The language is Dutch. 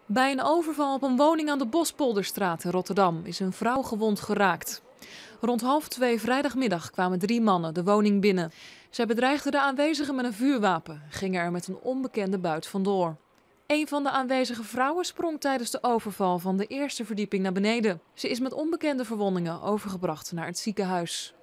Bij een overval op een woning aan de Bospolderstraat in Rotterdam is een vrouw gewond geraakt. Rond 1:30 vrijdagmiddag kwamen 3 mannen de woning binnen. Zij bedreigden de aanwezigen met een vuurwapen, gingen er met een onbekende buit vandoor. Een van de aanwezige vrouwen sprong tijdens de overval van de eerste verdieping naar beneden. Ze is met onbekende verwondingen overgebracht naar het ziekenhuis.